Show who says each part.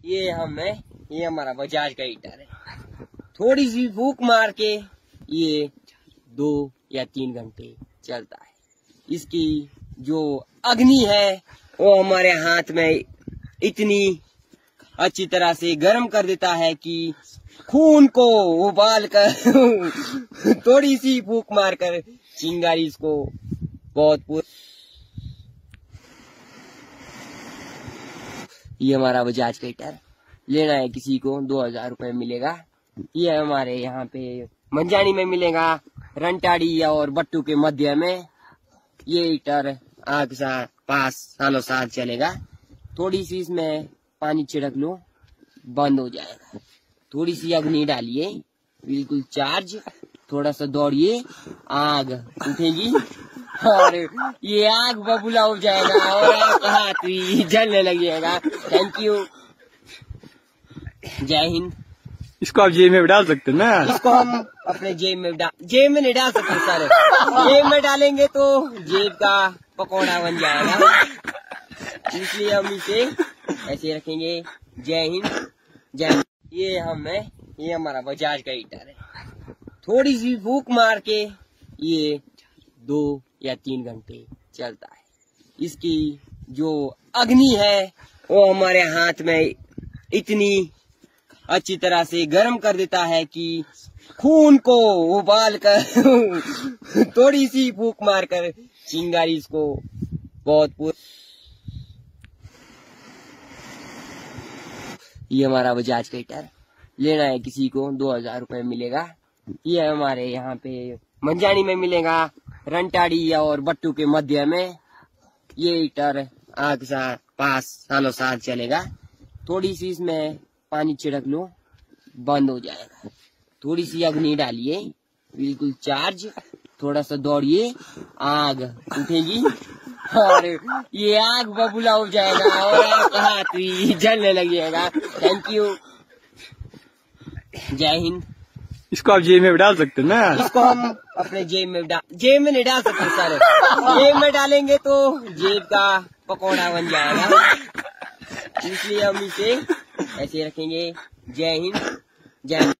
Speaker 1: ये हमारा बजाज का हीटर है। थोड़ी सी फूंक मार के ये 2 या 3 घंटे चलता है। इसकी जो अग्नि है वो हमारे हाथ में इतनी अच्छी तरह से गर्म कर देता है कि खून को उबाल कर थोड़ी सी फूंक मारकर चिंगारी इसको बहुत ये हमारा बजाज का हीटर लेना है किसी को 2000 रुपए मिलेगा। ये हमारे यहाँ पे मंजानी में मिलेगा, रंटाड़ी और बट्टू के मध्य में। ये हीटर आग सा 5 सालों साल चलेगा। थोड़ी सी इसमें पानी छिड़क लो, बंद हो जाएगा। थोड़ी सी अग्नि डालिए, बिल्कुल चार्ज, थोड़ा सा दौड़िए, आग उठेगी और ये आग बबूला हो जाएगा और आपका हाथ भी जलने लगेगा। थैंक यू, जय हिंद।
Speaker 2: इसको आप जेब में डाल सकते हैं ना?
Speaker 1: इसको हम अपने जेब में नहीं डाल सकते सर। जेब में डालेंगे तो जेब का पकौड़ा बन जाएगा, इसलिए हम इसे ऐसे रखेंगे। जय हिंद, जय हिंद। ये हमारा बजाज का हीटर है। थोड़ी सी फूंक मार के ये 2 या 3 घंटे चलता है। इसकी जो अग्नि है वो हमारे हाथ में इतनी अच्छी तरह से गर्म कर देता है कि खून को उबाल कर थोड़ी सी फूंक मारकर चिंगारी इसको बहुत ये हमारा बजाज का हीटर लेना है किसी को 2000 रुपए मिलेगा। ये हमारे यहाँ पे मंजानी में मिलेगा, रंटाड़ी और बट्टू के मध्य में। ये हीटर आग सा 5 सालों साल चलेगा। थोड़ी सी इसमें पानी छिड़क लो, बंद हो जाएगा। थोड़ी सी अग्नि डालिए, बिल्कुल चार्ज, थोड़ा सा दौड़िए, आग उठेगी और ये आग बबूला हो जाएगा और आपका हाथ भी जलने लगेगा। थैंक यू, जय हिंद।
Speaker 2: इसको आप जेब में डाल सकते हैं ना?
Speaker 1: इसको हम अपने जेब में नहीं डाल सकते सर। जेब में डालेंगे तो जेब का पकौड़ा बन जाएगा, इसलिए हम इसे ऐसे रखेंगे। जय हिंद, जय हिंद।